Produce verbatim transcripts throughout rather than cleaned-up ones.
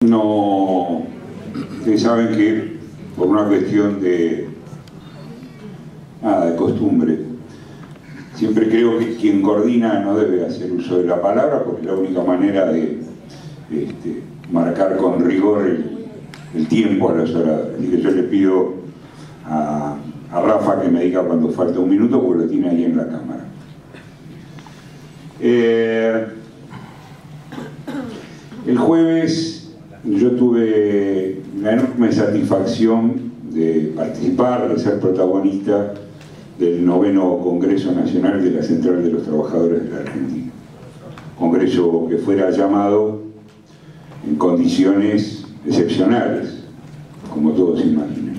No, ustedes saben que por una cuestión de nada, de costumbre, siempre creo que quien coordina no debe hacer uso de la palabra, porque es la única manera de este, marcar con rigor el, el tiempo a los oradores. Así que yo le pido a, a Rafa que me diga cuando falta un minuto, porque lo tiene ahí en la cámara. Eh, el jueves yo tuve la enorme satisfacción de participar, de ser protagonista del noveno Congreso Nacional de la Central de los Trabajadores de la Argentina. Congreso que fuera llamado en condiciones excepcionales, como todos imaginan.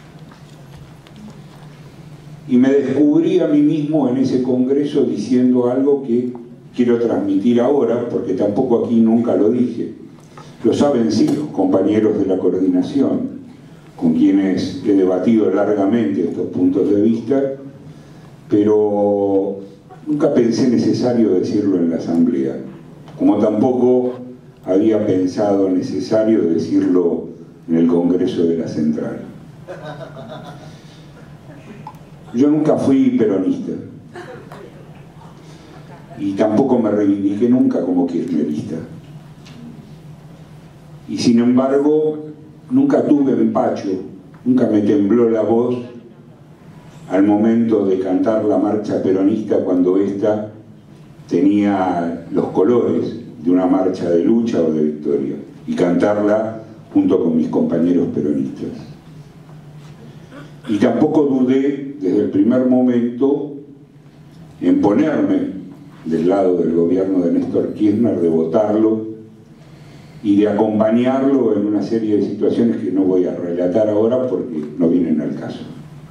Y me descubrí a mí mismo en ese congreso diciendo algo que quiero transmitir ahora, porque tampoco aquí nunca lo dije. Lo saben sí los compañeros de la coordinación, con quienes he debatido largamente estos puntos de vista, pero nunca pensé necesario decirlo en la asamblea, como tampoco había pensado necesario decirlo en el Congreso de la Central. Yo nunca fui peronista y tampoco me reivindiqué nunca como kirchnerista. Y sin embargo, nunca tuve empacho, nunca me tembló la voz al momento de cantar la marcha peronista cuando ésta tenía los colores de una marcha de lucha o de victoria, y cantarla junto con mis compañeros peronistas. Y tampoco dudé desde el primer momento en ponerme del lado del gobierno de Néstor Kirchner, de votarlo y de acompañarlo en una serie de situaciones que no voy a relatar ahora porque no vienen al caso.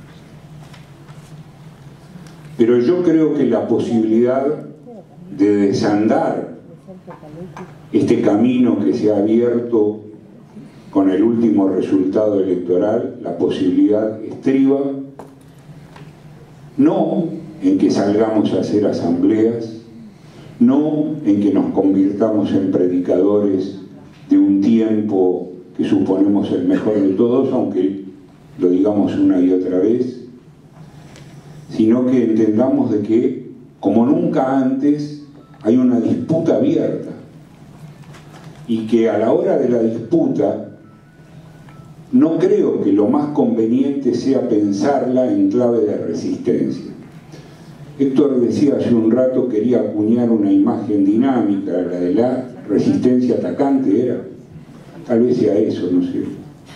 Pero yo creo que la posibilidad de desandar este camino que se ha abierto con el último resultado electoral, la posibilidad estriba no en que salgamos a hacer asambleas, no en que nos convirtamos en predicadores de un tiempo que suponemos el mejor de todos, aunque lo digamos una y otra vez, sino que entendamos de que, como nunca antes, hay una disputa abierta, y que a la hora de la disputa no creo que lo más conveniente sea pensarla en clave de resistencia. Héctor decía hace un rato, quería acuñar una imagen dinámica, la de la resistencia atacante, era, tal vez sea eso, no sé.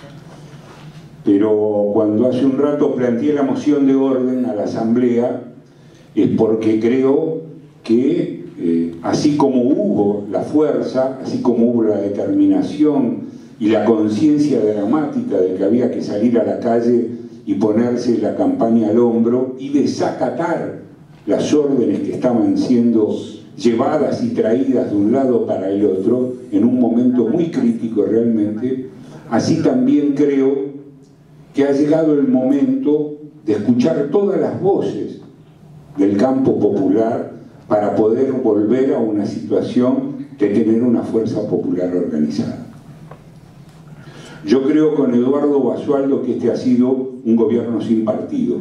Pero cuando hace un rato planteé la moción de orden a la asamblea, es porque creo que eh, así como hubo la fuerza, así como hubo la determinación y la conciencia dramática de que había que salir a la calle y ponerse la campaña al hombro y desacatar las órdenes que estaban siendo llevadas y traídas de un lado para el otro en un momento muy crítico realmente, así también creo que ha llegado el momento de escuchar todas las voces del campo popular para poder volver a una situación de tener una fuerza popular organizada. Yo creo con Eduardo Basualdo que este ha sido un gobierno sin partido.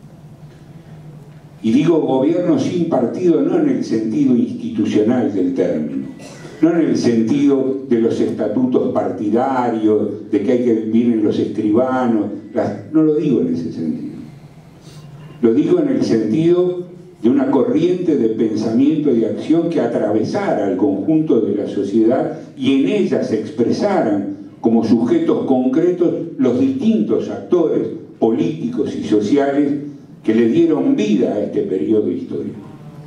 Y digo gobierno sin partido no en el sentido institucional del término, no en el sentido de los estatutos partidarios, de que hay que vienen los escribanos, las, no lo digo en ese sentido. Lo digo en el sentido de una corriente de pensamiento y de acción que atravesara el conjunto de la sociedad y en ella se expresaran como sujetos concretos los distintos actores políticos y sociales que le dieron vida a este periodo histórico.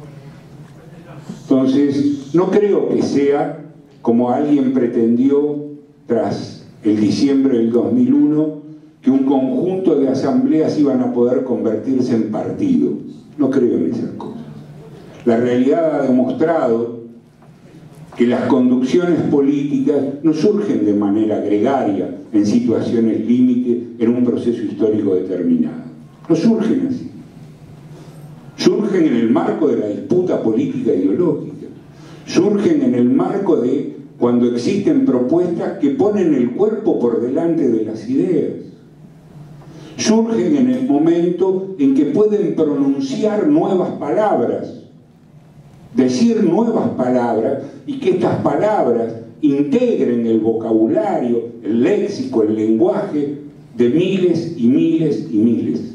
Entonces, no creo que sea como alguien pretendió tras el diciembre del dos mil uno, que un conjunto de asambleas iban a poder convertirse en partido. No creo en esas cosas. La realidad ha demostrado que las conducciones políticas no surgen de manera gregaria en situaciones límite en un proceso histórico determinado. No surgen así. Surgen en el marco de la disputa política ideológica. Surgen en el marco de cuando existen propuestas que ponen el cuerpo por delante de las ideas. Surgen en el momento en que pueden pronunciar nuevas palabras, decir nuevas palabras, y que estas palabras integren el vocabulario, el léxico, el lenguaje de miles y miles y miles.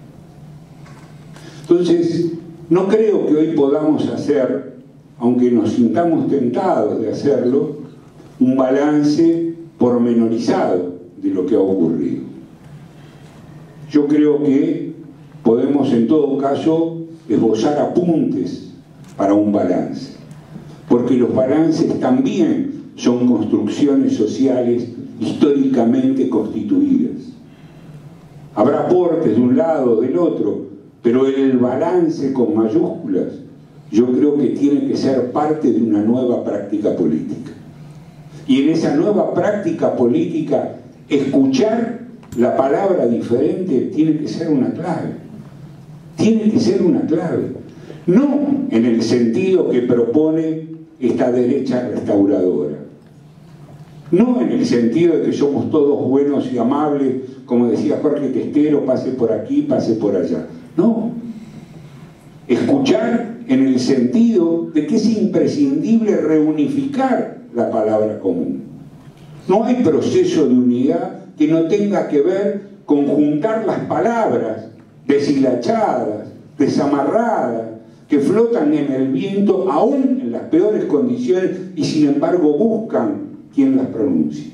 Entonces, no creo que hoy podamos hacer, aunque nos sintamos tentados de hacerlo, un balance pormenorizado de lo que ha ocurrido. Yo creo que podemos en todo caso esbozar apuntes para un balance, porque los balances también son construcciones sociales históricamente constituidas. Habrá aportes de un lado o del otro, pero el balance con mayúsculas yo creo que tiene que ser parte de una nueva práctica política. Y en esa nueva práctica política, escuchar la palabra diferente tiene que ser una clave. Tiene que ser una clave. No en el sentido que propone esta derecha restauradora. No en el sentido de que somos todos buenos y amables, como decía Jorge Testero, pase por aquí, pase por allá. No. Escuchar en el sentido de que es imprescindible reunificar la palabra común. No hay proceso de unidad que no tenga que ver con juntar las palabras deshilachadas, desamarradas, que flotan en el viento aún en las peores condiciones y sin embargo buscan quien las pronuncie.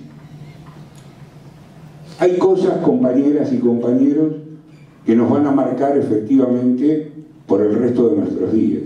Hay cosas, compañeras y compañeros, que nos van a marcar efectivamente por el resto de nuestros días.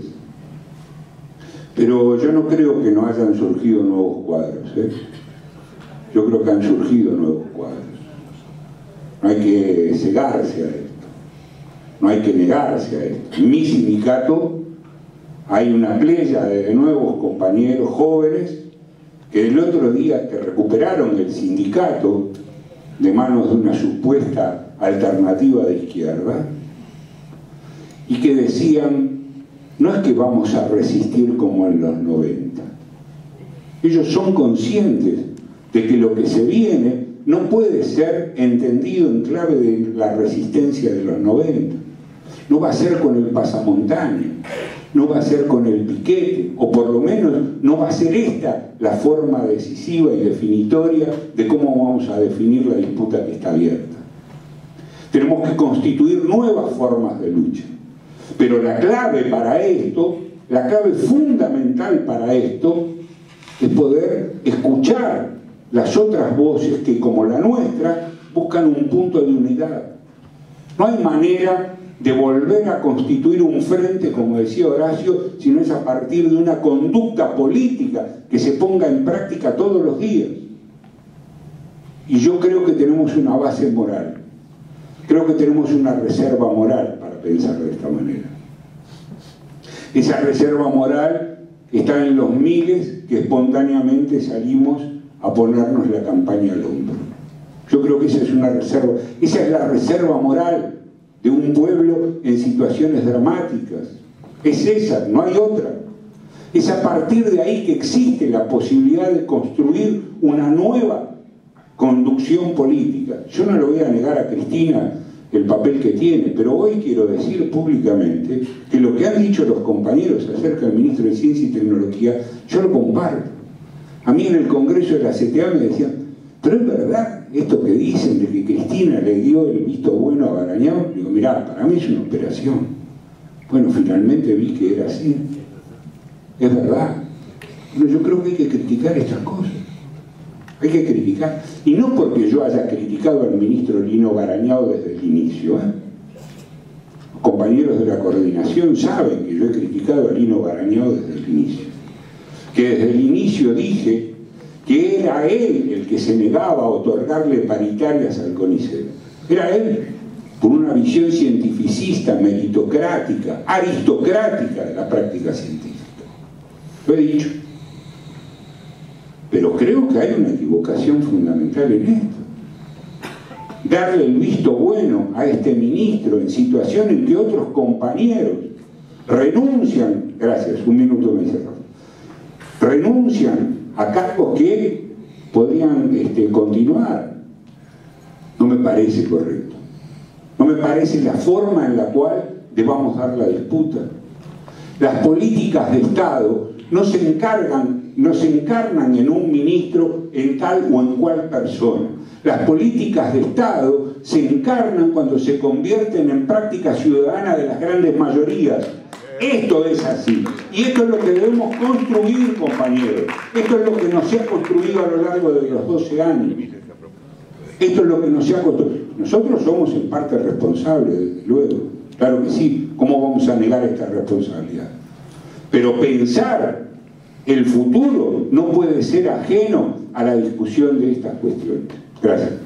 Pero yo no creo que no hayan surgido nuevos cuadros, ¿eh? Yo creo que han surgido nuevos cuadros. No hay que cegarse a esto, no hay que negarse a esto. En mi sindicato hay una playa de nuevos compañeros jóvenes que el otro día que recuperaron el sindicato de manos de una supuesta alternativa de izquierda y que decían, no es que vamos a resistir como en los noventa. Ellos son conscientes de que lo que se viene no puede ser entendido en clave de la resistencia de los noventa. No va a ser con el pasamontaña, no va a ser con el piquete, o por lo menos no va a ser esta la forma decisiva y definitoria de cómo vamos a definir la disputa que está abierta. Tenemos que constituir nuevas formas de lucha. Pero la clave para esto, la clave fundamental para esto, es poder escuchar las otras voces que, como la nuestra, buscan un punto de unidad. No hay manera de volver a constituir un frente, como decía Horacio, sino es a partir de una conducta política que se ponga en práctica todos los días. Y yo creo que tenemos una base moral. Creo que tenemos una reserva moral para pensar de esta manera. Esa reserva moral está en los miles que espontáneamente salimos a ponernos la campaña al hombro. Yo creo que esa es una reserva, esa es la reserva moral de un pueblo en situaciones dramáticas. Es esa, no hay otra. Es a partir de ahí que existe la posibilidad de construir una nueva conducción política. Yo no le voy a negar a Cristina el papel que tiene, pero hoy quiero decir públicamente que lo que han dicho los compañeros acerca del ministro de Ciencia y Tecnología, yo lo comparto. A mí en el Congreso de la C T A me decían, pero es verdad esto que dicen de que Cristina le dio el visto bueno a Barañao. Digo, mirá, para mí es una operación. Bueno, finalmente vi que era así. Es verdad. Pero yo creo que hay que criticar estas cosas. Hay que criticar. Y no porque yo haya criticado al ministro Lino Barañao desde el inicio. ¿eh? Los compañeros de la coordinación saben que yo he criticado a Lino Barañao desde el inicio. Que desde el inicio dije que era él el que se negaba a otorgarle paritarias al CONICET. Era él, por una visión cientificista, meritocrática, aristocrática de la práctica científica. Lo he dicho. Pero creo que hay una equivocación fundamental en esto. Darle el visto bueno a este ministro en situación en que otros compañeros renuncian, gracias, un minuto me dice Rafa, renuncian a cargos que podrían este, continuar. No me parece correcto. No me parece la forma en la cual debamos dar la disputa. Las políticas de Estado no se encargan, no se encarnan en un ministro, en tal o en cual persona. Las políticas de Estado se encarnan cuando se convierten en práctica ciudadana de las grandes mayorías. Esto es así. Y esto es lo que debemos construir, compañeros. Esto es lo que nos se ha construido a lo largo de los doce años. Esto es lo que nos se ha construido. Nosotros somos en parte responsables, desde luego. Claro que sí. ¿Cómo vamos a negar esta responsabilidad? Pero pensar el futuro no puede ser ajeno a la discusión de estas cuestiones. Gracias.